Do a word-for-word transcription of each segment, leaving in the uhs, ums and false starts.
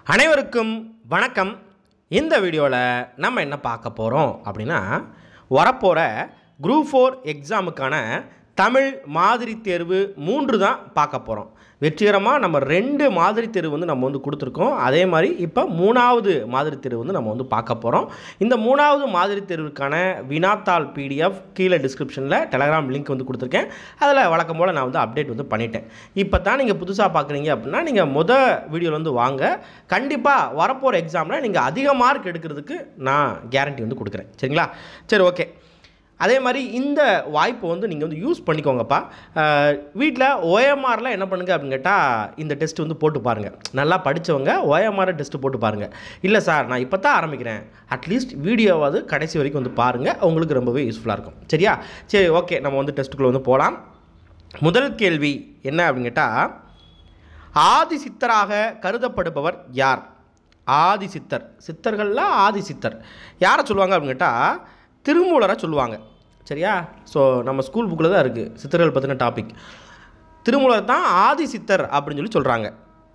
அனைவருக்கும் வணக்கம். இந்த வீடியோவில் நம்ம என்ன பார்க்க போகிறோம் அப்படின்னா, வரப்போகிற குரூப் ஃபோர் எக்ஸாமுக்கான தமிழ் மாதிரி தேர்வு மூன்று தான் பார்க்க போகிறோம். வெற்றிகரமாக நம்ம ரெண்டு மாதிரி தேர்வு வந்து நம்ம வந்து கொடுத்துருக்கோம். அதே மாதிரி இப்போ மூணாவது மாதிரி தேர்வு வந்து நம்ம வந்து பார்க்க போகிறோம். இந்த மூணாவது மாதிரி தேர்வுக்கான வினாத்தாள் பிடிஎஃப் கீழே டிஸ்கிரிப்ஷனில் டெலகிராம் லிங்க் வந்து கொடுத்துருக்கேன். அதில் வழக்கம் போல் நான் வந்து அப்டேட் வந்து பண்ணிட்டேன். இப்போ தான் நீங்கள் புதுசாக பார்க்குறீங்க அப்படின்னா நீங்கள் மொதல் வீடியோவில் வந்து வாங்க. கண்டிப்பாக வரப்போகிற எக்ஸாமில் நீங்கள் அதிக மார்க் எடுக்கிறதுக்கு நான் கேரண்டி வந்து கொடுக்குறேன். சரிங்களா? சரி, ஓகே. அதே மாதிரி இந்த வாய்ப்பை வந்து நீங்கள் வந்து யூஸ் பண்ணிக்கோங்கப்பா. வீட்டில் ஓஎம்ஆரில் என்ன பண்ணுங்கள் அப்படின்னு கேட்டால், இந்த டெஸ்ட் வந்து போட்டு பாருங்கள். நல்லா படித்தவங்க ஓஎம்ஆர் டெஸ்ட்டு போட்டு பாருங்கள். இல்லை சார், நான் இப்போ தான் ஆரம்பிக்கிறேன், அட்லீஸ்ட் வீடியோவாவது கடைசி வரைக்கும் வந்து பாருங்கள், உங்களுக்கு ரொம்பவே யூஸ்ஃபுல்லாக இருக்கும். சரியா? சரி, ஓகே. நம்ம வந்து டெஸ்ட்டுக்குள்ளே வந்து போகலாம். முதல் கேள்வி என்ன அப்படின்னு கேட்டால், ஆதி சித்தராக கருதப்படுபவர் யார்? ஆதி சித்தர், சித்தர்களில் ஆதி சித்தர் யாரை சொல்லுவாங்க அப்படின்னு கேட்டால், திருமூலரை சொல்லுவாங்க. சரியா? ஸோ நம்ம ஸ்கூல் புக்கில் தான் இருக்குது சித்தர்கள் பற்றின டாபிக். திருமூலர் தான் ஆதி சித்தர் அப்படின்னு சொல்லி சொல்கிறாங்க.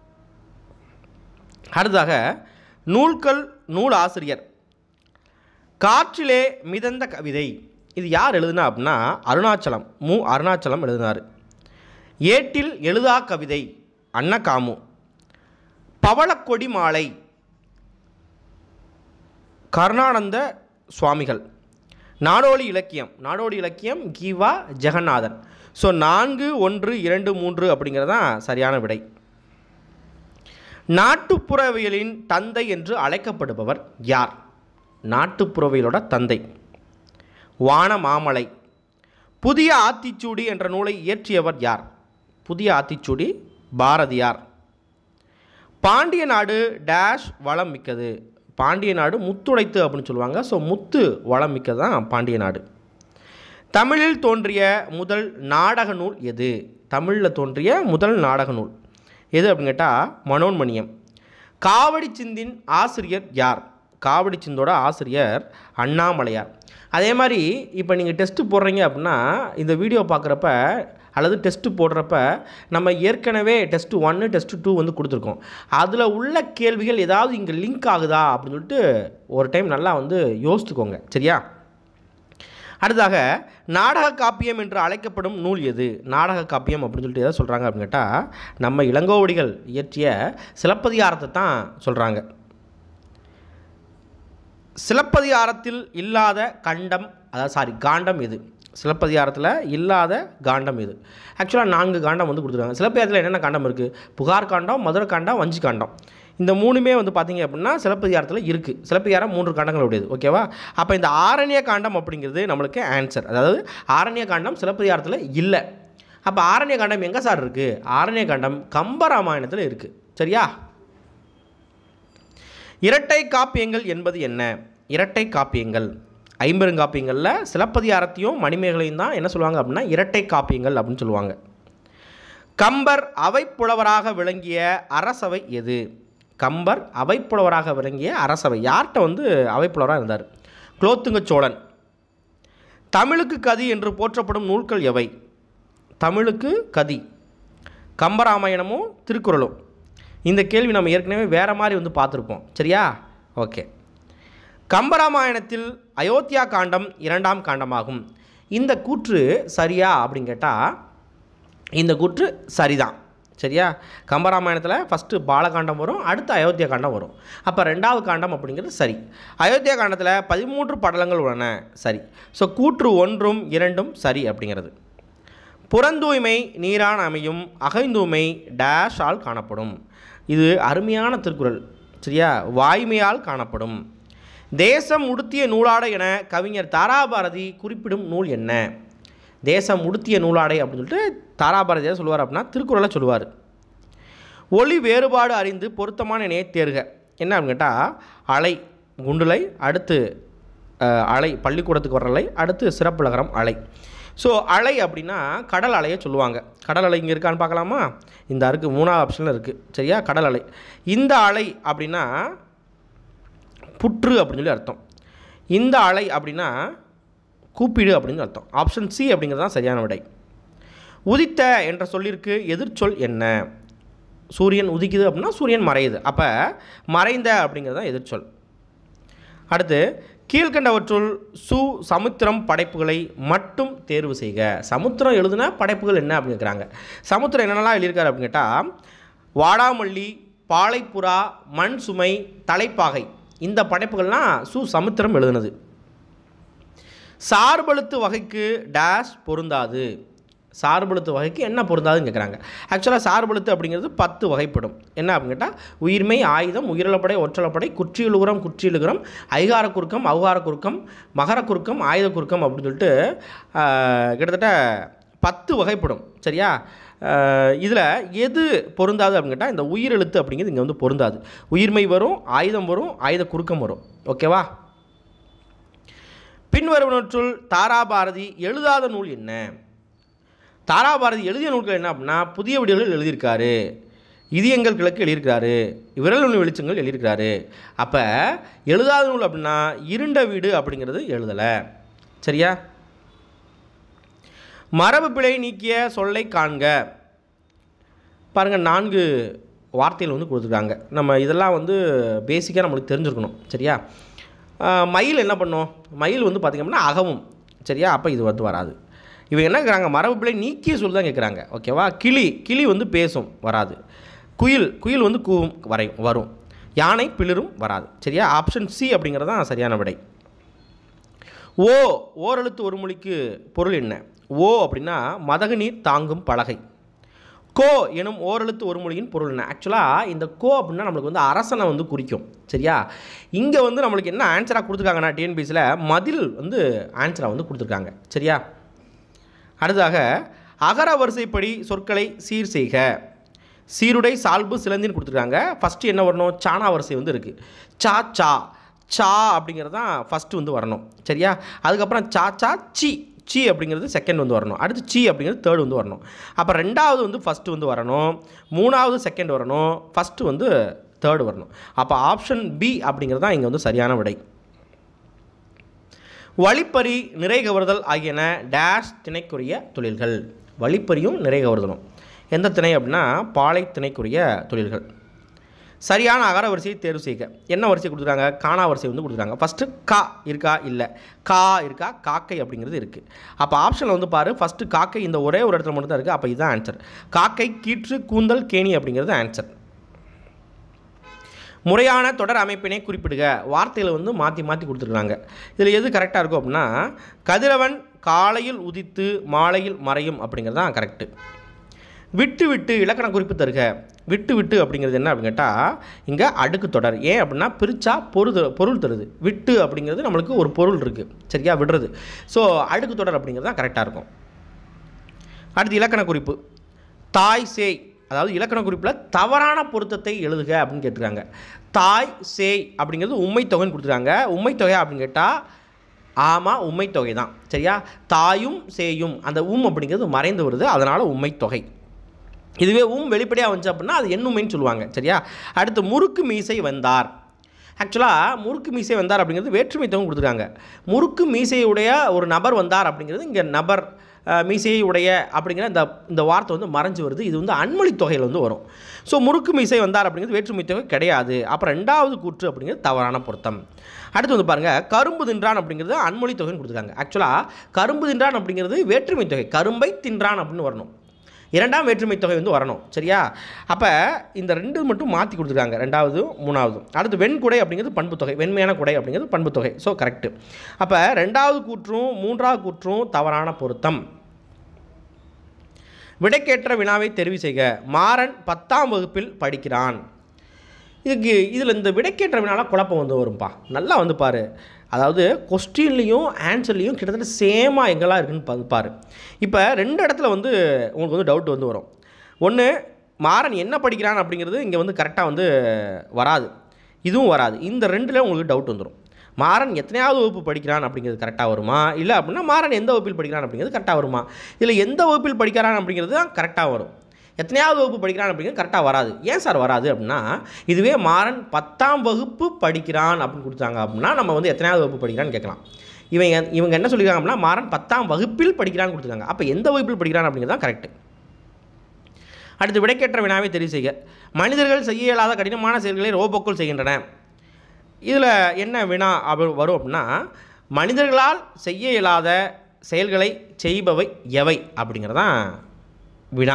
அடுத்ததாக நூல்கள் நூல் ஆசிரியர். காற்றிலே மிதந்த கவிதை, இது யார் எழுதுனா அப்படின்னா அருணாச்சலம், மு அருணாச்சலம் எழுதினார். ஏட்டில் எழுதா கவிதை அன்னகாமு. பவளக்கொடி மாலை கருணானந்த சுவாமிகள். நாடோடி இலக்கியம், நாடோடி இலக்கியம் கீவா ஜெகநாதன். ஸோ நான்கு ஒன்று இரண்டு மூன்று அப்படிங்கிறது தான் சரியான விடை. நாட்டுப்புறவியலின் தந்தை என்று அழைக்கப்படுபவர் யார்? நாட்டுப்புறவியலோட தந்தை வானமாமலை. புதிய ஆத்திச்சூடி என்ற நூலை இயற்றியவர் யார்? புதிய ஆத்திச்சூடி பாரதியார். பாண்டிய நாடு டேஷ் வளம் மிக்கது. பாண்டிய நாடு முத்துடைத்து அப்படின்னு சொல்லுவாங்க. ஸோ முத்து வளம் மிக்கது தான் பாண்டிய நாடு. தமிழில் தோன்றிய முதல் நாடக நூல் எது? தமிழில் தோன்றிய முதல் நாடக நூல் எது அப்படின்னு கேட்டால் மனோன்மணியம். காவடி சிந்தின் ஆசிரியர் யார்? காவடி சிந்தோட ஆசிரியர் அண்ணாமலையார். அதே மாதிரி இப்போ நீங்கள் டெஸ்ட்டு போடுறீங்க அப்படின்னா, இந்த வீடியோ பார்க்குறப்ப அல்லது டெஸ்ட்டு போடுறப்ப நம்ம ஏற்கனவே டெஸ்ட்டு ஒன்று டெஸ்ட்டு டூ வந்து கொடுத்துருக்கோம். அதில் உள்ள கேள்விகள் ஏதாவது இங்கே லிங்க் ஆகுதா அப்படின்னு சொல்லிட்டு ஒரு டைம் நல்லா வந்து யோசித்துக்கோங்க. சரியா? அடுத்ததாக நாடக காப்பியம் என்று அழைக்கப்படும் நூல் எது? நாடக காப்பியம் அப்படின்னு சொல்லிட்டு எதாவது சொல்கிறாங்க அப்படின்னு கேட்டால், நம்ம இளங்கோவடிகள் இயற்றிய சிலப்பதிகாரத்தை தான் சொல்கிறாங்க. சிலப்பதிகாரத்தில் இல்லாத கண்டம், அதாவது சாரி காண்டம் எது? சிலப்பதிகாரத்தில் இல்லாத காண்டம் எது? ஆக்சுவலாக நான்கு காண்டம் வந்து கொடுத்துருக்காங்க. சிலப்பதிகாரத்தில் என்னென்ன காண்டம் இருக்குது? புகார் காண்டம், மதுரை காண்டம், வஞ்சி காண்டம். இந்த மூணுமே வந்து பார்த்திங்க அப்படின்னா சிலப்பதிகாரத்தில் இருக்குது. சிலப்பதிகாரம் மூன்று காண்டங்கள் உடையது. ஓகேவா? அப்போ இந்த ஆரண்ய காண்டம் அப்படிங்கிறது நம்மளுக்கு ஆன்சர். அதாவது ஆரண்ய காண்டம் சிலப்பதிகாரத்தில் இல்லை. அப்போ ஆரண்ய காண்டம் எங்கே சார் இருக்குது? ஆரண்ய காண்டம் கம்பராமாயணத்தில் இருக்குது. சரியா? இரட்டை காப்பியங்கள் என்பது என்ன? இரட்டை காப்பியங்கள் ஐம்பெருங்காப்பியங்களில் சிலப்பதிகாரத்தையும் மணிமேகலையும் தான் என்ன சொல்லுவாங்க அப்படின்னா இரட்டை காப்பியங்கள் அப்படின்னு சொல்லுவாங்க. கம்பர் அவைப்புலவராக விளங்கிய அரசவை எது? கம்பர் அவைப்புலவராக விளங்கிய அரசவை யார்கிட்ட வந்து அவைப்புலவராக இருந்தார்? குலோத்துங்க சோழன். தமிழுக்கு கதி என்று போற்றப்படும் நூல்கள் எவை? தமிழுக்கு கதி கம்பராமாயணமும் திருக்குறளும். இந்த கேள்வி நம்ம ஏற்கனவே வேறு மாதிரி வந்து பார்த்துருப்போம். சரியா? ஓகே. கம்பராமாயணத்தில் அயோத்தியா காண்டம் இரண்டாம் காண்டமாகும். இந்த கூற்று சரியா அப்படின்னு கேட்டால் இந்த கூற்று சரிதான். சரியா? கம்பராமாயணத்தில் ஃபஸ்ட்டு பாலகாண்டம் வரும், அடுத்து அயோத்தியா காண்டம் வரும். அப்போ ரெண்டாவது காண்டம் அப்படிங்கிறது சரி. அயோத்தியா காண்டத்தில் பதிமூன்று படலங்கள் உள்ளன. சரி. ஸோ கூற்று ஒன்றும் இரண்டும் சரி அப்படிங்கிறது. புறந்தூய்மை நீரான் அமையும், அகைந்தூய்மை டேஷால் காணப்படும். இது அருமையான திருக்குறள். சரியா? வாய்மையால் காணப்படும். தேசம் உடுத்திய நூலாடை என கவிஞர் தாராபாரதி குறிப்பிடும் நூல் என்ன? தேசம் உடுத்திய நூலாடை அப்படின்னு சொல்லிட்டு தாராபாரதியாக சொல்லுவார் அப்படின்னா திருக்குறளை சொல்லுவார். ஒளி வேறுபாடு அறிந்து பொருத்தமான இணையை தேர்க. என்ன அப்படின்னு கேட்டால் அலை குண்டுலை, அடுத்து அலை பள்ளிக்கூடத்துக்கு வர அலை, அடுத்து சிறப்புலகரம் அலை. ஸோ அலை அப்படின்னா கடல் அலையை சொல்லுவாங்க. கடல் அலை இங்கே இருக்கான்னு பார்க்கலாமா? இந்த இருக்குது, மூணாவது ஆப்ஷனில் இருக்குது. சரியா? கடல் அலை. இந்த அலை அப்படின்னா புற்று அப்படின்னு சொல்லி அர்த்தம். இந்த அலை அப்படின்னா கூப்பிடு அப்படின்னு அர்த்தம். ஆப்ஷன் சி அப்படிங்கிறது தான் சரியான விடை. உதித்த என்ற சொல்லிற்கு எதிர்ச்சொல் என்ன? சூரியன் உதிக்குது அப்படின்னா சூரியன் மறையுது. அப்போ மறைந்த அப்படிங்கிறது தான் எதிர்ச்சொல். அடுத்து கீழ்கண்டவற்றுள் சு சமுத்திரம் படைப்புகளை மட்டும் தேர்வு செய்க. சமுத்திரம் எழுதுன படைப்புகள் என்ன அப்படின்னு கேட்குறாங்க. சமுத்திரம் என்னென்னலாம் எழுதியிருக்காரு அப்படின்னு கேட்டால் வாடாமல்லி, பாலைப்புறா, மண் சுமை, தலைப்பாகை, இந்த படைப்புகள்லாம் சு சமுத்திரம் எழுதுனது. சார்பெழுத்து வகைக்கு டேஷ் பொருந்தாது. சார்பெழுத்து வகைக்கு என்ன பொருந்தாதுன்னு கேட்குறாங்க. ஆக்சுவலாக சார்பெழுத்து அப்படிங்கிறது பத்து வகைப்படும். என்ன அப்படின்னு கேட்டால் உயிர்மை, ஆயுதம், உயிரிழப்படை, ஒற்றலப்படை, குற்றியலுகரம், குற்றியலுகரம், ஐகார குறுக்கம், அவுகார குறுக்கம், மகர குறுக்கம், ஆயுத குறுக்கம் அப்படின்னு சொல்லிட்டு கிட்டத்தட்ட பத்து வகைப்படும். சரியா? இதில் எது பொருந்தாது அப்படின்னு கேட்டால் இந்த உயிரெழுத்து அப்படிங்கிறது இங்கே வந்து பொருந்தாது. உயிர்மை வரும், ஆயுதம் வரும், ஆயுத குறுக்கம் வரும். ஓகேவா? பின்வருவனற்றுள் தாராபாரதி எழுதாத நூல் என்ன? தாராபாரதி எழுதிய நூல்கள் என்ன அப்படின்னா புதிய விடியல்கள் எழுதியிருக்காரு, இதயங்கள் கிழக்கு எழுதியிருக்காரு, விரல் நுனி வெளிச்சங்கள் எழுதியிருக்காரு. அப்போ எழுதாத நூல் அப்படின்னா இருண்ட வீடு அப்படிங்கிறது எழுதலை. சரியா? மரபு பிழை நீக்கிய சொல்லை காண்க. பாருங்கள், நான்கு வார்த்தைகள் வந்து கொடுத்துருக்காங்க. நம்ம இதெல்லாம் வந்து பேசிக்காக நம்மளுக்கு தெரிஞ்சுருக்கணும். சரியா? மயில் என்ன பண்ணோம்? மயில் வந்து பார்த்திங்க அப்படின்னா அகவும். சரியா? அப்போ இது வந்து வராது. இவங்க என்ன கேட்குறாங்க? மரபு பிழை நீக்கிய சொல் தான் கேட்குறாங்க. ஓகேவா? கிளி கிளி வந்து பேசும், வராது. குயில் குயில் வந்து கூவும், வரையும், வரும். யானை பிளிரும், வராது. சரியா? ஆப்ஷன் சி அப்படிங்கிறது தான் சரியான விடை. ஓ ஓரெழுத்து ஒரு மொழிக்கு பொருள் என்ன? ஓ அப்படின்னா மதகு நீர் தாங்கும் பலகை. கோ எனும் ஓரெழுத்து ஒரு மொழியின் பொருள் என்ன? ஆக்சுவலாக இந்த கோ அப்படின்னா நம்மளுக்கு வந்து அரசனை வந்து குறிக்கும். சரியா? இங்கே வந்து நம்மளுக்கு என்ன ஆன்சராக கொடுத்துருக்காங்கன்னா டிஎன்பிஎஸ்சியில் மதில் வந்து ஆன்சராக வந்து கொடுத்துருக்காங்க. சரியா? அடுத்ததாக அகர வரிசைப்படி சொற்களை சீர் செய்க. சீருடை, சால்பு, சிலந்தின்னு கொடுத்துருக்காங்க. ஃபஸ்ட்டு என்ன வரணும்? சானா வரிசை வந்து இருக்குது. சா சா சா அப்படிங்கிறது தான் ஃபஸ்ட்டு வந்து வரணும். சரியா? அதுக்கப்புறம் சா சா சி சி அப்படிங்கிறது செகண்ட் வந்து வரணும். அடுத்து சி அப்படிங்கிறது தேர்டு வந்து வரணும். அப்போ ரெண்டாவது வந்து ஃபஸ்ட்டு வந்து வரணும், மூணாவது செகண்ட் வரணும், ஃபஸ்ட்டு வந்து தேர்டு வரணும். அப்போ ஆப்ஷன் பி அப்படிங்கிறது தான் இங்கே வந்து சரியான விடை. வழிப்பறி, நிறை கவர்தல் ஆகியன டேஷ் திணைக்குரிய தொழில்கள். வழிப்பறியும் நிறை கவர்தலும் எந்த திணை அப்படின்னா பாலை திணைக்குரிய தொழில்கள். சரியான அகர வரிசையை தேர்வு செய்க. என்ன வரிசை கொடுத்துருக்காங்க? காணா வரிசை வந்து கொடுத்துருக்காங்க. ஃபஸ்ட்டு கா இருக்கா? இல்லை. கா இருக்கா? காக்கை அப்படிங்கிறது இருக்குது. அப்போ ஆப்ஷனில் வந்து பாரு, ஃபஸ்ட்டு காக்கை இந்த ஒரே ஒரு இடத்துல மட்டும் தான் இருக்குது. அப்போ இதுதான் ஆன்சர். காக்கை, கீற்று, கூந்தல், கேணி அப்படிங்கிறது ஆன்சர். முறையான தொடர் அமைப்பினை குறிப்பிடுக. வார்த்தைகளை வந்து மாற்றி மாற்றி கொடுத்துருக்காங்க. இதில் எது கரெக்டாக இருக்கும் அப்படின்னா கதிரவன் காலையில் உதித்து மாலையில் மறையும் அப்படிங்கிறது தான் கரெக்டு. விட்டு விட்டு இலக்கண குறிப்பு தருக. விட்டு விட்டு அப்படிங்கிறது என்ன அப்படின்னு கேட்டால் இங்கே அடுக்கு தொடர். ஏன் அப்படின்னா பிரித்தா பொருள் பொருள் தருது. விட்டு அப்படிங்கிறது நம்மளுக்கு ஒரு பொருள் இருக்குது. சரியா? விடுறது. ஸோ அடுக்கு தொடர் அப்படிங்கிறது தான் கரெக்டாக இருக்கும். அடுத்து இலக்கண குறிப்பு. தாய் சேய், அதாவது இலக்கண குறிப்பில் தவறான பொருத்தத்தை எழுதுக அப்படின்னு கேட்டிருக்காங்க. தாய் சேய் அப்படிங்கிறது உண்மை தொகைன்னு கொடுத்துருக்காங்க. உண்மை தொகை அப்படின்னு கேட்டால் ஆமாம், உண்மை தொகை தான். சரியா? தாயும் சேயும் அந்த உம் அப்படிங்கிறது மறைந்து வருது, அதனால் உண்மை தொகை. இதுவே உம் வெளிப்படையாக வந்துச்சு அப்படின்னா அது எண்ணுமைன்னு சொல்லுவாங்க. சரியா? அடுத்து முறுக்கு மீசை வந்தார். ஆக்சுவலாக முறுக்கு மீசை வந்தார் அப்படிங்கிறது வேற்றுமை தொகை கொடுத்துருக்காங்க. முறுக்கு மீசையுடைய ஒரு நபர் வந்தார் அப்படிங்கிறது இங்கே நபர் மீசையை உடைய அப்படிங்கிற இந்த இந்த வார்த்தை வந்து மறைஞ்சு வருது. இது வந்து அன்மொழி தொகையில் வந்து வரும். ஸோ முறுக்கு மீசை வந்தார் அப்படிங்கிறது வேற்றுமை தொகை கிடையாது. அப்புறம் ரெண்டாவது கூற்று அப்படிங்கிறது தவறான பொருத்தம். அடுத்து வந்து பாருங்கள், கரும்பு தின்றான் அப்படிங்கிறது அன்மொழி தொகைன்னு கொடுத்துருக்காங்க. ஆக்சுவலாக கரும்பு தின்றான் அப்படிங்கிறது வேற்றுமை தொகை. கரும்பை தின்றான் அப்படின்னு வரணும். இரண்டாம் வேற்றுமை தொகை வந்து வரணும். சரியா? அப்போ இந்த ரெண்டு மட்டும் மாற்றி கொடுத்துருக்காங்க, ரெண்டாவது மூணாவது. அடுத்து வெண்குடை அப்படிங்கிறது பண்பு தொகை. வெண்மையான குடை அப்படிங்கிறது பண்பு தொகை. So correct. அப்போ ரெண்டாவது கூற்றும் மூன்றாவது கூற்றும் தவறான பொருத்தம். விடைக்கேற்ற வினாவை தெரிவு செய்க. மாறன் பத்தாம் வகுப்பில் படிக்கிறான். இதுக்கு இதில் இந்த விடைக்கேற்ற வினால குழப்பம் வந்து வரும்பா. நல்லா வந்து பாரு. அதாவது கொஸ்டின்லேயும் ஆன்சர்லேயும் கிட்டத்தட்ட சேமாக எங்கெல்லாம் இருக்குதுன்னு பாரு. இப்போ ரெண்டு இடத்துல வந்து உங்களுக்கு வந்து டவுட் வந்து வரும். ஒன்று, மாறன் என்ன படிக்கிறான் அப்படிங்கிறது இங்கே வந்து கரெக்டாக வந்து வராது, இதுவும் வராது. இந்த ரெண்டில் உங்களுக்கு டவுட் வந்துடும். மாறன் எத்தனையாவது வகுப்பு படிக்கிறான் அப்படிங்கிறது கரெக்டாக வருமா, இல்லை அப்படின்னா மாறன் எந்த வகுப்பில் படிக்கிறான் அப்படிங்கிறது கரெக்டாக வருமா. இதில் எந்த வகுப்பில் படிக்கிறான் அப்படிங்கிறது தான் கரெக்டாக வரும். எத்தனையாவது வகுப்பு படிக்கிறான் அப்படிங்கிறது கரெக்டாக வராது. ஏன் சார் வராது அப்படின்னா இதுவே மாறன் பத்தாம் வகுப்பு படிக்கிறான் அப்படின்னு கொடுத்தாங்க அப்படின்னா நம்ம வந்து எத்தனையாவது வகுப்பு படிக்கிறான்னு கேட்கலாம். இவங்க இவங்க என்ன சொல்லியிருக்காங்க அப்படின்னா மாறன் பத்தாம் வகுப்பில் படிக்கிறான்னு கொடுத்துருக்காங்க. அப்போ எந்த வகுப்பில் படிக்கிறான் அப்படிங்கிறது தான் கரெக்டு. அடுத்து விடைக்கேற்ற வினாவை தெரிவு செய்க. மனிதர்கள் செய்ய இயலாத கடினமான செயல்களை ரோபோக்கள் செய்கின்றன. இதில் என்ன வினா அப்படி வரும் அப்படின்னா, மனிதர்களால் செய்ய இயலாத செயல்களை செய்பவை எவை அப்படிங்கிறதான் வினா.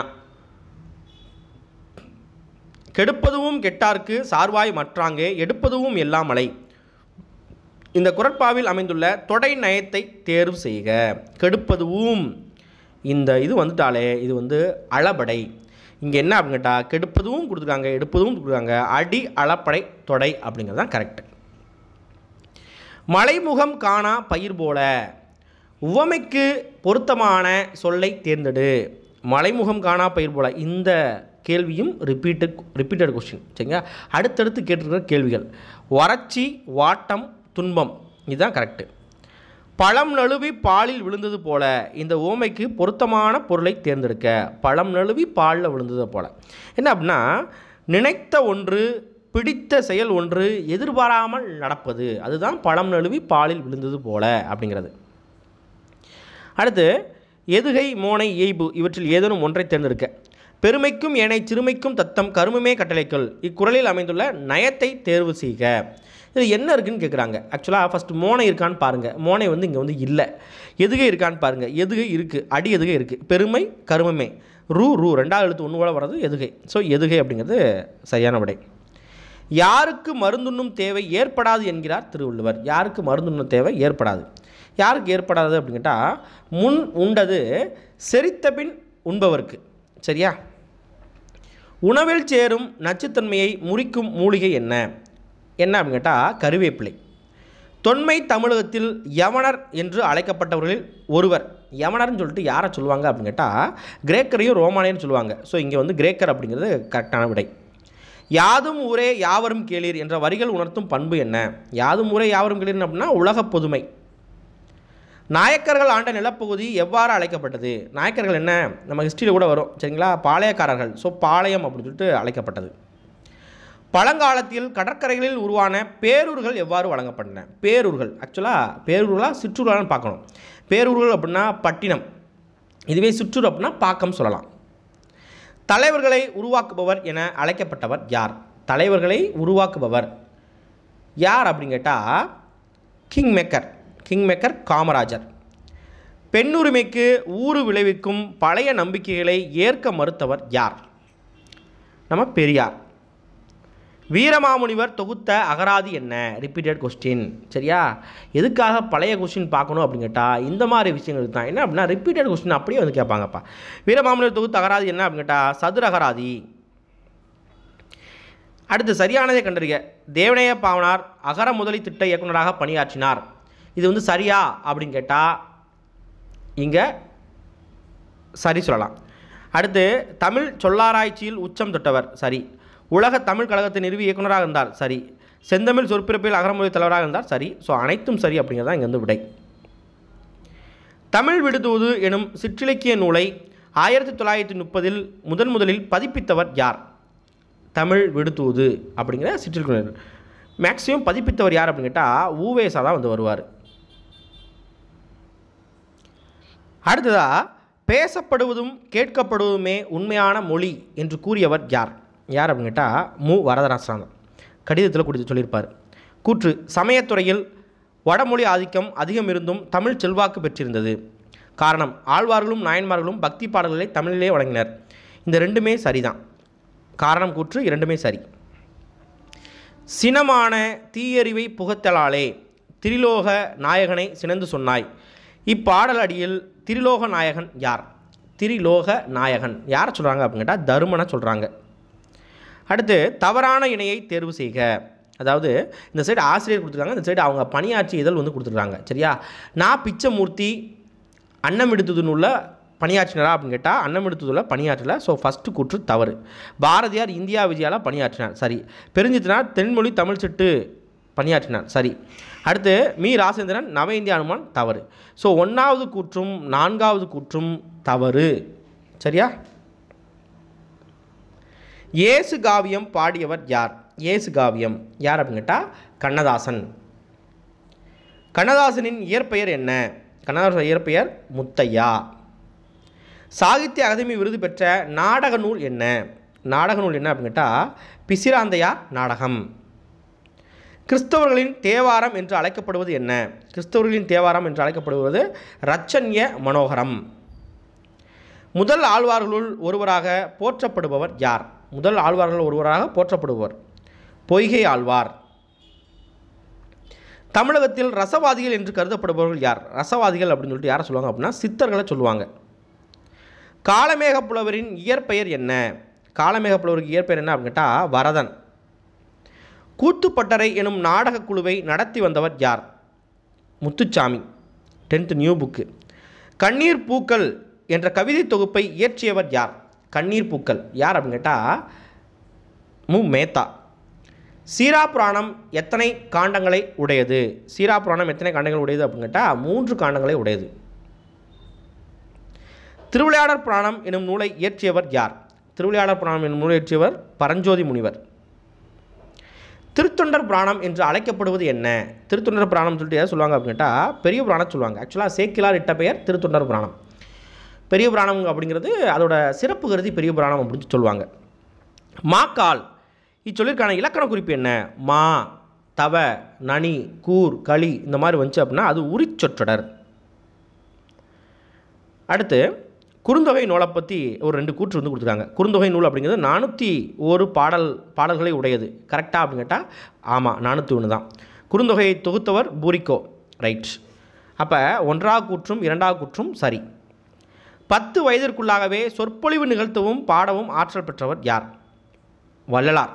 கெடுப்பதுவும் கெட்டார்க்கு சார்வாய் மற்றாங்கே எடுப்பதுவும் எல்லாமலை. இந்த குறட்பாவில் அமைந்துள்ள தொடை நயத்தை தேர்வு செய்க. கெடுப்பதுவும் இந்த இது வந்துட்டாலே இது வந்து அளபடை. இங்கே என்ன அப்படின்னு கேட்டால் கெடுப்பதும் கொடுத்துருக்காங்க, எடுப்பதும் கொடுத்துருக்காங்க, அடி அளப்படை தொடை அப்படிங்கிறது தான் கரெக்டு. மலைமுகம் காணா பயிர் போல. உவமைக்கு பொருத்தமான சொல்லை தேர்ந்தெடு. மலைமுகம் காணா பயிர் போல இந்த கேள்வியும் ரிப்பீட்டட் ரிப்பீட்டட் கொஸ்டின். சரிங்களா? அடுத்தடுத்து கேட்டிருக்கிற கேள்விகள். வறட்சி, வாட்டம், துன்பம், இதுதான் கரெக்டு. பழம் நழுவி பாலில் விழுந்தது போல. இந்த ஓமைக்கு பொருத்தமான பொருளை தேர்ந்தெடுக்க. பழம் நழுவி பாலில் விழுந்தது போல என்ன அப்படின்னா, நினைத்த ஒன்று, பிடித்த செயல் ஒன்று எதிர்பாராமல் நடப்பது, அதுதான் பழம் நழுவி பாலில் விழுந்தது போல அப்படிங்கிறது. அடுத்து எதுகை, மோனை, இயைபு இவற்றில் ஏதேனும் ஒன்றை தேர்ந்தெடுக்க. பெருமைக்கும் ஏனை சிறுமைக்கும் தத்தம் கருமமே கட்டளைக்குள். இக்குறளில் அமைந்துள்ள நயத்தை தேர்வு செய்க. இது என்ன இருக்குன்னு கேட்குறாங்க. ஆக்சுவலாக ஃபஸ்ட்டு மோனை இருக்கான்னு பாருங்கள். மோனை வந்து இங்கே வந்து இல்லை. எதுகை இருக்கான்னு பாருங்கள். எதுகை இருக்குது, அடி எதுகை இருக்குது. பெருமை கருமமே, ரூ ரூ ரெண்டாவது எழுத்து ஒன்று கூட வர்றது எதுகை. ஸோ எதுகை அப்படிங்கிறது சரியான விடை. யாருக்கு மருந்துண்ணும் தேவை ஏற்படாது என்கிறார் திருவள்ளுவர். யாருக்கு மருந்துண்ணும் தேவை ஏற்படாது. யாருக்கு ஏற்படாது அப்படின்னு கேட்டால், முன் உண்டது செரித்த பின் உண்பவருக்கு. சரியா? உணவில் சேரும் நச்சுத்தன்மையை முறிக்கும் மூலிகை என்ன என்ன அப்படின்னு கேட்டால் கருவேப்பிலை. தொன்மை தமிழகத்தில் யவனர் என்று அழைக்கப்பட்டவர்களில் ஒருவர். யவனர்னு சொல்லிட்டு யாரை சொல்லுவாங்க அப்படின்னு கேட்டால் கிரேக்கரையும் ரோமானியன்னு சொல்லுவாங்க. ஸோ இங்கே வந்து கிரேக்கர் அப்படிங்கிறது கரெக்டான விடை. யாதும் ஊரே யாவரும் கேளீர் என்ற வரிகள் உணர்த்தும் பண்பு என்ன? யாதும் ஊரே யாவரும் கேளீர் அப்படின்னா உலக பொதுமை. நாயக்கர்கள் ஆண்ட நிலப்பகுதி எவ்வாறு அழைக்கப்பட்டது? நாயக்கர்கள் என்ன நம்ம ஹிஸ்ட்ரியில் கூட வரும். சரிங்களா? பாளையக்காரர்கள். ஸோ பாளையம் அப்படின்னு சொல்லிட்டு அழைக்கப்பட்டது. பழங்காலத்தில் கடற்கரைகளில் உருவான பேரூர்கள் எவ்வாறு வழங்கப்பட்டன? பேரூர்கள் ஆக்சுவலாக பேரூர்களாக சிற்றூர்களான்னு பார்க்கணும். பேரூர்கள் அப்படின்னா பட்டினம், இதுவே சிற்றூர் அப்படின்னா பாக்கம் சொல்லலாம். தலைவர்களை உருவாக்குபவர் என அழைக்கப்பட்டவர் யார்? தலைவர்களை உருவாக்குபவர் யார் அப்படின்னு கேட்டால் king maker. King maker Kamarajar. பெண்ணுரிமைக்கு ஊறு விளைவிக்கும் பழைய நம்பிக்கைகளை ஏற்க மறுத்தவர் யார்? நம்ம பெரியார். வீரமாமுனிவர் தொகுத்த அகராதி என்ன? Repeated question. சரியா? எதுக்காக பழைய கொஸ்டின் பார்க்கணும் அப்படின்னு கேட்டால் இந்த மாதிரி விஷயங்களுக்கு தான். என்ன அப்படின்னா ரிப்பீட்டட் கொஸ்டின் அப்படியே வந்து கேட்பாங்கப்பா. வீரமாமுனிவர் தொகுத்த அகராதி என்ன அப்படின்னு கேட்டால் சதுர அகராதி. அடுத்து சரியானதை கண்டறிய. தேவநேய பாவனார் அகர முதலி திட்ட இயக்குநராக பணியாற்றினார். இது வந்து சரியா அப்படின்னு கேட்டால் இங்கே சரி சொல்லலாம். அடுத்து தமிழ் சொல்லாராய்ச்சியில் உச்சம் தொட்டவர். சரி. உலக தமிழ் கழகத்தை நிறுவி இயக்குநராக இருந்தார். சரி. செந்தமிழ் சொற்பிறப்பில் அகரமொழி தலைவராக இருந்தார். சரி. ஸோ அனைத்தும் சரி அப்படிங்கிறது தான் இங்கே வந்து விடை. தமிழ் விடுதூது எனும் சிற்றிலக்கிய நூலை ஆயிரத்தி தொள்ளாயிரத்தி முப்பதில் முதன் முதலில் பதிப்பித்தவர் யார்? தமிழ் விடுதூது அப்படிங்கிற சிற்றிலக்கிய நூல் மேக்சிமம் பதிப்பித்தவர் யார் அப்படின்னு கேட்டால் ஊவேசா தான் வந்து வருவார். அடுத்ததாக பேசப்படுவதும் கேட்கப்படுவதுமே உண்மையான மொழி என்று கூறியவர் யார்? யார் அப்படின்னு கேட்டால் மு வரதராசன் கடிதத்தில் கொடுத்து சொல்லியிருப்பார். கூற்று. சமயத்துறையில் வடமொழி ஆதிக்கம் அதிகம் இருந்தும் தமிழ் செல்வாக்கு பெற்றிருந்தது. காரணம். ஆழ்வார்களும் நாயன்மார்களும் பக்தி பாடல்களை தமிழிலே வழங்கினர். இந்த ரெண்டுமே சரிதான். காரணம் கூற்று இரண்டுமே சரி. சினமான தீயறிவை புகத்தலாலே திரிலோக நாயகனை சினந்து சொன்னாய். இப்பாடல் அடியில் திரிலோக நாயகன் யார்? திரிலோக நாயகன் யாரை சொல்கிறாங்க அப்படின்னு கேட்டால் தருமனை சொல்கிறாங்க. அடுத்து தவறான இணையை தேர்வு செய்க. அதாவது இந்த சைடு ஆசிரியர் கொடுத்துருக்காங்க, இந்த சைடு அவங்க பணியாற்றி இதழ் வந்து கொடுத்துருக்காங்க. சரியா? நான் பிச்சமூர்த்தி அன்னமிடுத்துதுன்னுள்ள பணியாற்றினாரா அப்படின்னு கேட்டால் அன்னமிடுத்துதுல பணியாற்றலை. ஸோ ஃபஸ்ட்டு கூற்று தவறு. பாரதியார் இந்தியா விஜயாவில் பணியாற்றினார். சரி. பெருஞ்சித்தினார் தென்மொழி தமிழ் சிட்டு பணியாற்றினார். சரி. அடுத்து மீ ராசேந்திரன் நவ இந்திய அனுமான் தவறு. ஸோ ஒன்றாவது கூற்றும் நான்காவது கூற்றும் தவறு. சரியா? இயேசு காவியம் பாடியவர் யார்? இயேசு காவியம் யார் அப்படின்னு கேட்டால் கண்ணதாசன். கண்ணதாசனின் இயற்பெயர் என்ன? கண்ணதாசன் இயற்பெயர் முத்தையா. சாகித்ய அகாதமி விருது பெற்ற நாடக நூல் என்ன? நாடக நூல் என்ன அப்படின்னு கேட்டால் பிசிராந்தையார் நாடகம். கிறிஸ்தவர்களின் தேவாரம் என்று அழைக்கப்படுவது என்ன? கிறிஸ்தவர்களின் தேவாரம் என்று அழைக்கப்படுவது இரட்சண்ய மனோகரம். முதல் ஆழ்வார்களுள் ஒருவராக போற்றப்படுபவர் யார்? முதல் ஆழ்வார்கள் ஒருவராக போற்றப்படுபவர் பொய்கை ஆழ்வார். தமிழகத்தில் ரசவாதிகள் என்று கருதப்படுபவர்கள் யார்? ரசவாதிகள் அப்படின்னு சொல்லிட்டு யாரை சொல்லுவாங்க அப்படின்னா சித்தர்களை சொல்லுவாங்க. காளமேக புலவரின் இயற்பெயர் என்ன? காளமேக புலவருக்கு இயற்பெயர் என்ன அப்படின்னு கேட்டால் வரதன். கூத்துப்பட்டறை எனும் நாடக குழுவை நடத்தி வந்தவர் யார்? முத்துச்சாமி. Tenth new book. கண்ணீர் பூக்கள் என்ற கவிதை தொகுப்பை இயற்றியவர் யார்? கண்ணீர் பூக்கள் யார் அப்படின்னு கேட்டால் மு மேத்தா. சீரா புராணம் எத்தனை காண்டங்களை உடையது? சீரா புராணம் எத்தனை காண்டங்கள் உடையது அப்படின்னு கேட்டால் மூன்று காண்டங்களை உடையது. திருவிளையாடற் புராணம் எனும் நூலை இயற்றியவர் யார்? திருவிளையாடற் புராணம் எனும் நூலை இயற்றியவர் பரஞ்சோதி முனிவர். திருத்தொண்டர் புராணம் என்று அழைக்கப்படுவது என்ன? திருத்தொண்டர் புராணம் சொல்லிட்டு எதை சொல்லுவாங்க அப்படின்னு கேட்டால் பெரிய புராணம் சொல்லுவாங்க. ஆக்சுவலாக சேக்கிலார் இட்ட பெயர் திருத்தொண்டர் புராணம். பெரிய புராணம் அப்படிங்கிறது அதோட சிறப்பு கருதி பெரிய புராணம் அப்படின்னு சொல்லுவாங்க. மாக்கால் இச்சொல்லிற்கான இலக்கண குறிப்பு என்ன? மா, தவ, நனி, கூர், களி இந்த மாதிரி வந்துச்சு அப்படின்னா அது உரிச்சொற்றொடர். அடுத்து குறுந்தொகை நூலை பற்றி ஒரு ரெண்டு கூற்று வந்து கொடுத்துருக்காங்க. குறுந்தொகை நூல் அப்படிங்கிறது நானூற்றி ஒரு பாடல் பாடல்களை உடையது. கரெக்டாக அப்படின்னு கேட்டால் ஆமாம், நானூற்றி ஒன்று தான். குறுந்தொகையை தொகுத்தவர் பூரிக்கோ. ரைட். அப்போ ஒன்றாவது கூற்றும் இரண்டாவது கூற்றும் சரி. பத்து வயதிற்குள்ளாகவே சொற்பொழிவு நிகழ்த்தவும் பாடவும் ஆற்றல் பெற்றவர் யார்? வள்ளலார்.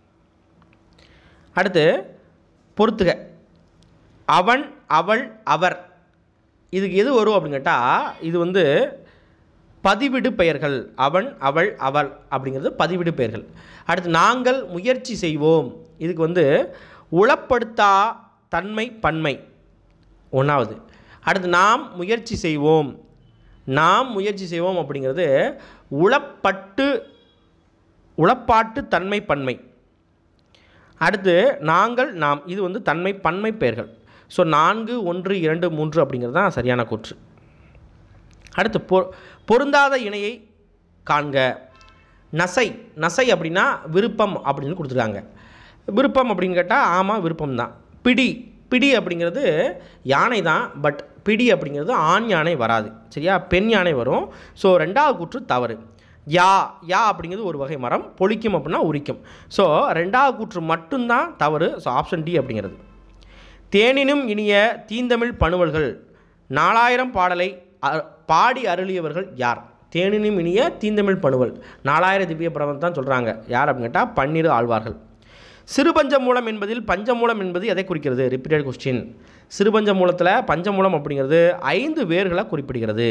அடுத்து பொறுத்துக. அவன், அவள், அவர் இதுக்கு எது வரும் அப்படின்னு கேட்டால் இது வந்து பதிவிடு பெயர்கள். அவன், அவள், அவள் அப்படிங்கிறது பதிவிடு பெயர்கள். அடுத்து நாங்கள் முயற்சி செய்வோம் இதுக்கு வந்து உளப்படுத்தா தன்மை பன்மை ஒன்றாவது. அடுத்து நாம் முயற்சி செய்வோம். நாம் முயற்சி செய்வோம் அப்படிங்கிறது உளப்பட்டு உளப்பாட்டு தன்மை பன்மை. அடுத்து நாங்கள் நாம் இது வந்து தன்மை பன்மை பெயர்கள். ஸோ நான்கு ஒன்று இரண்டு மூன்று அப்படிங்கிறது தான் சரியான கூற்று. அடுத்து பொ பொருந்தாத இணையை காண்க. நசை. நசை அப்படின்னா விருப்பம் அப்படின்னு கொடுத்துருக்காங்க. விருப்பம் அப்படின்னு கேட்டால் ஆமாம் விருப்பம் தான். பிடி. பிடி அப்படிங்கிறது யானை தான், பட் பிடி அப்படிங்கிறது ஆண் யானை வராது. சரியா, பெண் யானை வரும். ஸோ ரெண்டாவது கூற்று தவறு. யா. யா அப்படிங்கிறது ஒரு வகை மரம், பொழிக்கும் அப்படின்னா உரிக்கும். ஸோ ரெண்டாவது கூற்று மட்டும்தான் தவறு. ஸோ ஆப்ஷன் டி அப்படிங்கிறது. தேனினும் இனிய தீந்தமிழ் பணுவல்கள் நாலாயிரம் பாடலை பாடி அருளியவர்கள் யார்? தேனினும் இனிய தீந்தமிழ் பணுவல் நாலாயிரம் திவ்ய பிரபந்தம் தான் சொல்கிறாங்க. யார் அப்படின்னு கேட்டால் பன்னிரு ஆழ்வார்கள். சிறுபஞ்சமூலம் என்பதில் பஞ்சமூலம் என்பது எதை குறிக்கிறது? Repeated question. சிறுபஞ்சமூலத்தில் பஞ்சமூலம் அப்படிங்கிறது ஐந்து வேர்களை குறிப்பிடுகிறது.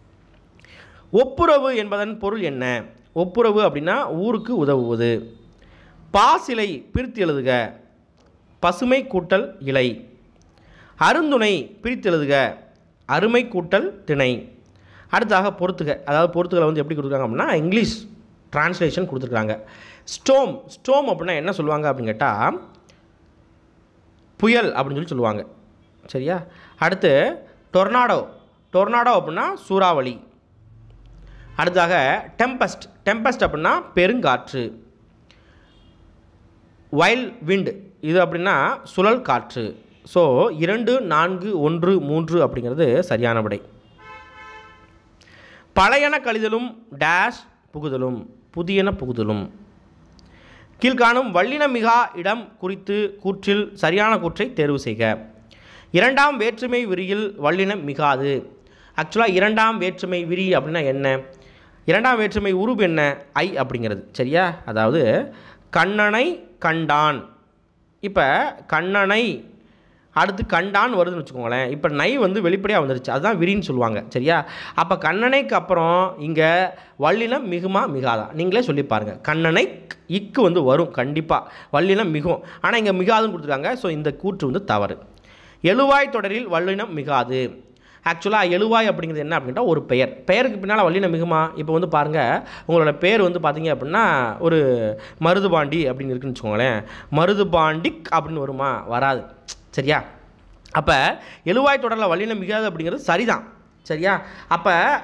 ஒப்புரவு என்பதன் பொருள் என்ன? ஒப்புரவு அப்படின்னா ஊருக்கு உதவுவது. பாசிலை பிரித்து எழுதுக. பசுமை கூட்டல் இலை. அருந்துணை பிரித்து எழுதுக. அருமை கூட்டல் திணை. அடுத்தாக பொறுத்துக. அதாவது பொறுத்துகளை வந்து எப்படி கொடுத்துருக்காங்க அப்படின்னா இங்கிலீஷ் டிரான்ஸ்லேஷன் கொடுத்துருக்காங்க. ஸ்டோம். ஸ்டோம் அப்படின்னா என்ன சொல்லுவாங்க அப்படின்னு கேட்டால் புயல் அப்படின்னு சொல்லி சொல்லுவாங்க. சரியா. அடுத்து டொர்னாடோ. டொர்னாடோ அப்படின்னா சூறாவளி. அடுத்ததாக டெம்பஸ்ட். டெம்பஸ்ட் அப்படின்னா பெருங்காற்று. வைல்ட் விண்ட் இது அப்படின்னா சுழல் காற்று. ஸோ இரண்டு நான்கு ஒன்று மூன்று அப்படிங்கிறது சரியான விடை. பழையன கழிதலும் டேஷ் புகுதலும் புதியன புகுதலும். கீழ்காணும் வல்லின மிகா இடம் குறித்து கூற்றில் சரியான கூற்றை தேர்வு செய்க. இரண்டாம் வேற்றுமை விரியில் வல்லினம் மிகாது. ஆக்சுவலாக இரண்டாம் வேற்றுமை விரி அப்படின்னா என்ன? இரண்டாம் வேற்றுமை உருவு என்ன? ஐ அப்படிங்கிறது. சரியா. அதாவது கண்ணனை கண்டான். இப்போ கண்ணனை அடுத்து கண்டான் வருதுன்னு வச்சுக்கோங்களேன். இப்போ நை வந்து வெளிப்படையாக வந்துருச்சு, அதுதான் விரின்னு சொல்லுவாங்க. சரியா. அப்போ கண்ணனைக்கு அப்புறம் இங்கே வல்லினம் மிகுமா மிகாதா நீங்களே சொல்லி பாருங்கள். கண்ணனை இக்கு வந்து வரும் கண்டிப்பாக, வல்லினம் மிகும். ஆனால் இங்கே மிகாதுன்னு கொடுத்துருக்காங்க. ஸோ இந்த கூற்று வந்து தவறு. எழுவாய் தொடரில் வல்லினம் மிகாது. ஆக்சுவலாக எழுவாய் அப்படிங்கிறது என்ன அப்படின்னா ஒரு பெயர். பெயருக்கு பின்னால் வல்லினம் மிகுமா? இப்போ வந்து பாருங்கள், உங்களோட பேர் வந்து பார்த்தீங்க அப்படின்னா ஒரு மருதுபாண்டி அப்படின்னு இருக்குன்னு வச்சுக்கோங்களேன். மருதுபாண்டிக் அப்படின்னு வருமா? வராது. சரியா. அப்போ எழுவாய் தொடரில் வல்லினம் மிகாது அப்படிங்கிறது சரிதான். சரியா. அப்போ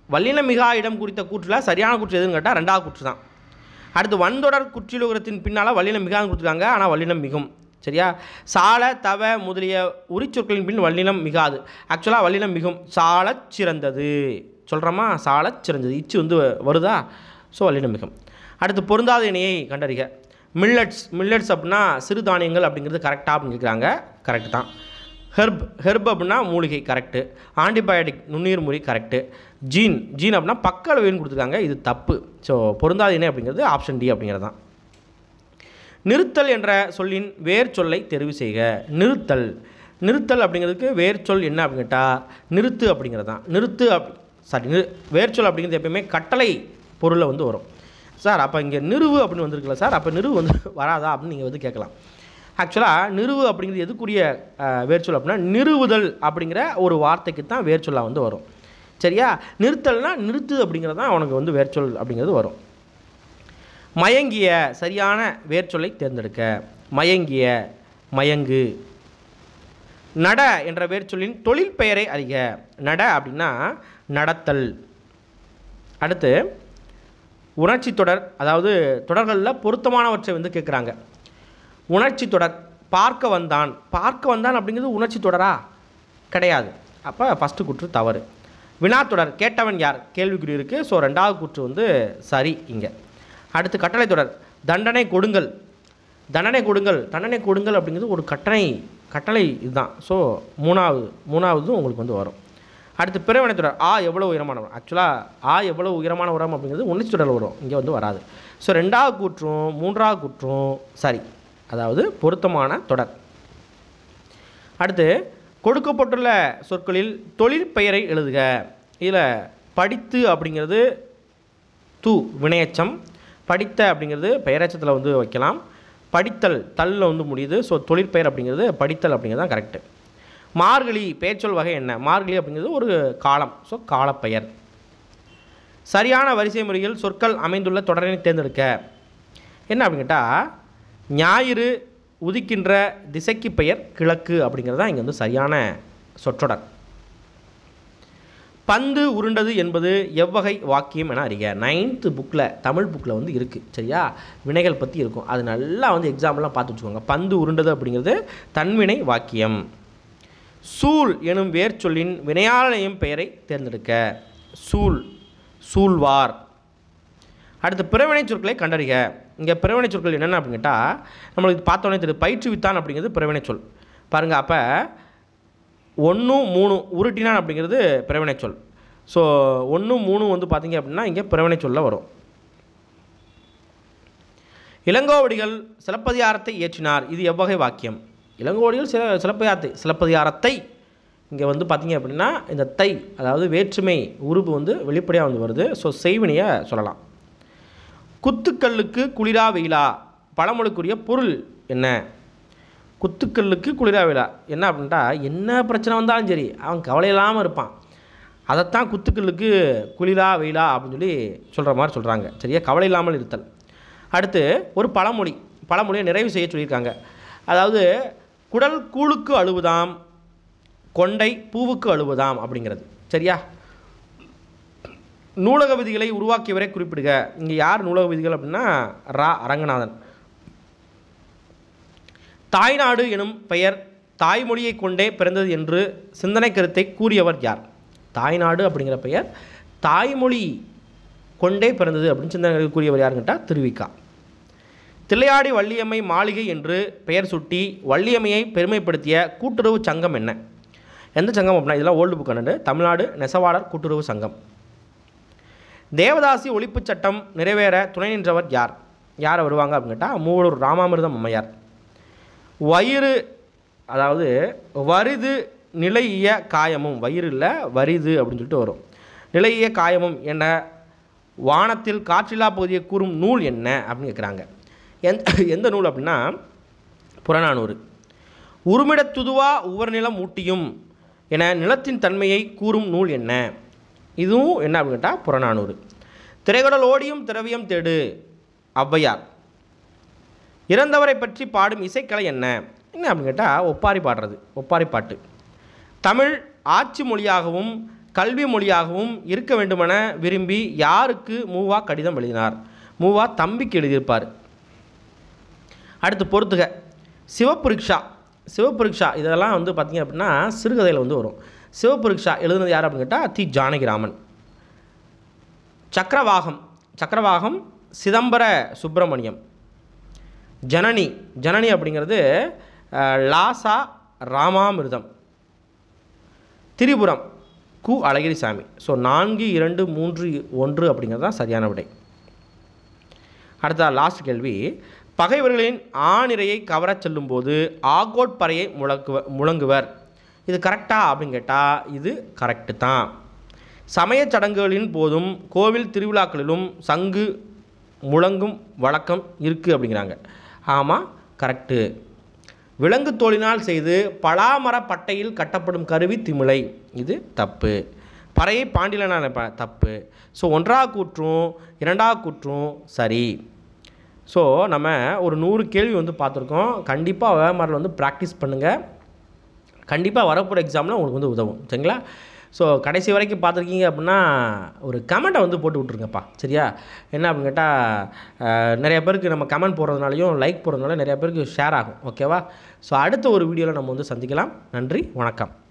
வல்லினம் மிகா இடம் குறித்த கூற்றில் சரியான கூற்று எதுன்னு கேட்டால் ரெண்டாவது கூற்று தான். அடுத்து வன்தொடர் குற்றிலுகரத்தின் பின்னால் வல்லினம் மிகான்னு கொடுத்துருக்காங்க, ஆனால் வல்லினம் மிகும். சரியா? சால தவ முதலிய உரிச்சொற்களின் பின் வல்லினம் மிகாது. ஆக்சுவலாக வல்லினம் மிகும். சாலச் சிறந்தது சொல்கிறோமா, சாலச் சிறந்தது இச்சு வந்து வருதா, ஸோ வல்லினம் மிகும். அடுத்து பொருந்தாத இணையை கண்டறிக. மில்லட்ஸ் மில்லட்ஸ் அப்படின்னா சிறுதானியங்கள் அப்படிங்கிறது கரெக்டாக அப்படின்னு கேட்குறாங்க. கரெக்டு தான். ஹெர்ப் ஹெர்ப் அப்படின்னா மூலிகை கரெக்டு. ஆன்டிபயோட்டிக் நுண்ணுயிர் முறி கரெக்டு. ஜீன் ஜீன் அப்படின்னா பக்க அளவுன்னு கொடுத்துருக்காங்க, இது தப்பு. ஸோ பொருந்தாத இணை அப்படிங்கிறது ஆப்ஷன் டி அப்படிங்கிறது தான். நிறுத்தல் என்ற சொல்லின் வேர் சொல்லை தெரிவு செய்க. நிறுத்தல் நிறுத்தல் அப்படிங்கிறதுக்கு வேர் சொல் என்ன அப்படின்னு கேட்டால் நிறுத்து அப்படிங்கிறது தான். நிறுத்து அப் சாரி நிறு வேர் சொல் அப்படிங்கிறது எப்பயுமே கட்டளை பொருளில் வந்து வரும். சார் அப்போ இங்கே நிறுவு அப்படின்னு வந்திருக்குல்ல சார், அப்போ நிறுவு வந்து வராதா அப்படின்னு நீங்கள் வந்து கேட்கலாம். ஆக்சுவலாக நிறுவு அப்படிங்கிறது எதுக்குரிய வேர்ச்சொல் அப்படின்னா நிறுவுதல் அப்படிங்கிற ஒரு வார்த்தைக்கு தான் வேர்ச்சொல்லாக வந்து வரும். சரியா? நிறுத்தல்னா நிறுத்து அப்படிங்கிறது தான் உனக்கு வந்து வேர்ச்சொல் அப்படிங்கிறது வரும். மயங்கிய சரியான வேர்ச்சொல்லை தேர்ந்தெடுக்க. மயங்கிய மயங்கு. நட என்ற வேர்ச்சொல்லின் தொழில் பெயரை அறிக. நட அப்படின்னா நடத்தல். அடுத்து உணர்ச்சி தொடர், அதாவது தொடர்களில் பொருத்தமானவற்றை வந்து கேட்குறாங்க. உணர்ச்சி தொடர் பார்க்க வந்தான். பார்க்க வந்தான் அப்படிங்கிறது உணர்ச்சி தொடரா? கிடையாது. அப்போ ஃபஸ்ட்டு கூற்று தவறு. வினாத்தொடர் கேட்டவன் யார் கேள்விக்குறி இருக்குது. ஸோ ரெண்டாவது கூற்று வந்து சரி இங்கே. அடுத்து கட்டளை தொடர் தண்டனை கொடுங்கள். தண்டனை கொடுங்கள் தண்டனை கொடுங்கள் அப்படிங்கிறது ஒரு கட்டளை கட்டளை இதுதான். ஸோ மூணாவது மூணாவது உங்களுக்கு வந்து வரும். அடுத்து பிறவினை தொடர் ஆ எவ்வளோ உயரமான உரம். ஆக்சுவலாக ஆ எவ்வளோ உயரமான உரம் அப்படிங்கிறது உணர்ச்சி தொடரில் வரும், இங்கே வந்து வராது. ஸோ ரெண்டாவது கூற்றும் மூன்றாவது கூற்றும் சரி, அதாவது பொருத்தமான தொடர். அடுத்து கொடுக்கப்பட்டுள்ள சொற்களில் தொழில் பெயரை எழுதுக. இதில் படித்து அப்படிங்கிறது து வினையச்சம், படித்த அப்படிங்கிறது பெயரச்சத்தில் வந்து வைக்கலாம். படித்தல் தல்லில் வந்து முடியுது. ஸோ தொழிற்பெயர் அப்படிங்கிறது படித்தல் அப்படிங்கிறது தான் கரெக்டு. மார்கழி பெயர்ச்சொல் வகை என்ன? மார்கழி அப்படிங்கிறது ஒரு காலம். ஸோ காலப்பெயர். சரியான வரிசை முறையில் சொற்கள் அமைந்துள்ள தொடரினை தேர்ந்தெடுக்க. என்ன அப்படின்னு கேட்டால் ஞாயிறு உதிக்கின்ற திசைக்கு பெயர் கிழக்கு அப்படிங்கிறது தான் இங்கே வந்து சரியான சொற்றொடர். பந்து உருண்டது என்பது எவ்வகை வாக்கியம் என அறிக. நைன்த்து புக்கில் தமிழ் புக்கில் வந்து இருக்குது. சரியா? வினைகள் பற்றி இருக்கும், அது நல்லா வந்து எக்ஸாம்பிளாக பார்த்து வச்சுக்கோங்க. பந்து உருண்டது அப்படிங்கிறது தன்வினை வாக்கியம். சூல் எனும் வேர் சொல்லின் வினையாளனையும் பெயரை தேர்ந்தெடுக்க. சூல் சூழ்வார். அடுத்து பிறவினை சொற்களை கண்டறிக. இங்கே பிறவினை சொற்கள் என்னென்ன அப்படின்னு கேட்டால் நம்மளுக்கு பார்த்தோன்னே தெரியுது. பயிற்றுவித்தான் அப்படிங்கிறது பிறவினை சொல். பாருங்கள், அப்போ ஒன்று மூணு உருட்டினான் அப்படிங்கிறது பிறவினை சொல். ஸோ ஒன்று மூணு வந்து பார்த்திங்க அப்படின்னா இங்கே பிறவினை சொல்ல வரும். இளங்கோவடிகள் சிலப்பதிகாரத்தை இயற்றினார். இது எவ்வகை வாக்கியம்? இளங்கோவடிகள் சில சிலப்பதிகாரத்தை சிலப்பதிகாரத்தை இங்கே வந்து பார்த்திங்க அப்படின்னா இந்த தை, அதாவது வேற்றுமை உருவு வந்து வெளிப்படையாக வந்து வருது. ஸோ செய்வினையை சொல்லலாம். குத்துக்கல்லுக்கு குளிரா வெயிலா பழமொழிக்குரிய பொருள் என்ன? குத்துக்கல்லுக்கு குளிரா வெயிலா என்ன அப்படின்ட்டா என்ன பிரச்சனை வந்தாலும் சரி அவன் கவலை இல்லாமல் இருப்பான், அதைத்தான் குத்துக்கல்லுக்கு குளிரா வெயிலா அப்படின்னு சொல்லி சொல்கிற மாதிரி சொல்கிறாங்க. சரியா? கவலை இல்லாமல் இருத்தல். அடுத்து ஒரு பழமொழி பழமொழியை நிறைவு செய்ய சொல்லியிருக்காங்க. அதாவது குடல் கூழுக்கு அழுவுதாம், கொண்டை பூவுக்கு அழுவுதாம் அப்படிங்கிறது. சரியா? நூலக விதிகளை உருவாக்கியவரை குறிப்பிடுக. இங்கே யார் நூலக விதிகள் அப்படின்னா ரா அரங்கநாதன். தாய்நாடு எனும் பெயர் தாய்மொழியை கொண்டே பிறந்தது என்று சிந்தனை கருத்தை கூறியவர் யார்? தாய்நாடு அப்படிங்கிற பெயர் தாய்மொழி கொண்டே பிறந்தது அப்படின்னு சிந்தனை கூறியவர் யாருங்கிட்டா திருவிக்கா. தில்லையாடி வள்ளியம்மை மாளிகை என்று பெயர் சுட்டி வள்ளியம்மையை பெருமைப்படுத்திய கூட்டுறவு சங்கம் என்ன? எந்த சங்கம் அப்படின்னா இதெல்லாம் ஓல்டு புக் கண்டு தமிழ்நாடு நெசவாளர் கூட்டுறவு சங்கம். தேவதாசி ஒழிப்பு சட்டம் நிறைவேற துணை நின்றவர் யார்? யாரை வருவாங்க அப்படின்னு கேட்டால் மூவலூர் ராமாமிர்தம் அம்மையார். வயிறு, அதாவது வரிது நிலைய காயமும், வயிறு இல்லை வரிது அப்படின்னு சொல்லிட்டு வரும். நிலைய காயமும் என்ற வானத்தில் காற்றில்லா பகுதியை கூறும் நூல் என்ன அப்படின்னு கேட்குறாங்க. எந்த எந்த நூல் அப்படின்னா புறநானூறு. உருமிடத்துதுவா உவர் நிலம் ஊட்டியும் என நிலத்தின் தன்மையை கூறும் நூல் என்ன? இதுவும் என்ன அப்படின்னு கேட்டால் புறநானூறு. திரைகடல் ஓடியும் திரவியம் தேடு ஔவையார். இறந்தவரை பற்றி பாடும் இசைக்கலை என்ன? என்ன அப்படின்னு கேட்டால் ஒப்பாரி பாடுறது, ஒப்பாரி பாட்டு. தமிழ் ஆட்சி மொழியாகவும் கல்வி மொழியாகவும் இருக்க வேண்டுமென விரும்பி யாருக்கு மூவா கடிதம் எழுதினார்? மூவா தம்பிக்கு எழுதியிருப்பார். அடுத்து பொறுத்துக. சிவபுரிக்ஷா சிவபுரிக்ஷா இதெல்லாம் வந்து பார்த்திங்க அப்படின்னா சிறுகதையில் வந்து வரும். சிவபுரிக்ஷா எழுதுனது யார் அப்படின்னு கேட்டால் தி ஜானகிராமன். சக்கரவாகம் சக்கரவாகம் சிதம்பர சுப்பிரமணியம். ஜனனி ஜனனி அப்படிங்கிறது லாசா ராமாமிர்தம். திரிபுரம் கு அழகிரிசாமி. ஸோ நான்கு இரண்டு மூன்று ஒன்று அப்படிங்கிறது தான் சரியான விடை. அடுத்த லாஸ்ட் கேள்வி. பகைவர்களின் ஆணிரையை கவரச் செல்லும்போது ஆகோட் பறையை முழக்குவ முழங்குவர் இது கரெக்டா அப்படின்னு கேட்டால் இது கரெக்டு தான். சமயச் சடங்குகளின் போதும் கோவில் திருவிழாக்களிலும் சங்கு முழங்கும் வழக்கம் இருக்குது அப்படிங்கிறாங்க. ஆமாம், கரெக்டு. விலங்கு தோலினால் செய்து பலாமர பட்டையில் கட்டப்படும் கருவி திமிலை இது தப்பு. பறையை பாண்டியலான தப்பு. ஸோ ஒன்றாவது கூற்றும் இரண்டாவது கூற்றும் சரி. ஸோ நம்ம ஒரு நூறு கேள்வி வந்து பார்த்துருக்கோம். கண்டிப்பாக வேமாரில் வந்து ப்ராக்டிஸ் பண்ணுங்கள். கண்டிப்பாக வரப்போகிற எக்ஸாமில் உங்களுக்கு வந்து உதவும். சரிங்களா? ஸோ கடைசி வரைக்கும் பார்த்துருக்கீங்க அப்படின்னா ஒரு கமெண்ட்டை வந்து போட்டு விட்ருங்கப்பா. சரியா? என்ன அப்படின்னு கேட்டால் நிறைய பேருக்கு நம்ம கமெண்ட் போடுறதுனாலையும் லைக் போடுறதுனால நிறைய பேருக்கு ஷேர் ஆகும். ஓகேவா? ஸோ அடுத்த ஒரு வீடியோவில் நம்ம வந்து சந்திக்கலாம். நன்றி, வணக்கம்.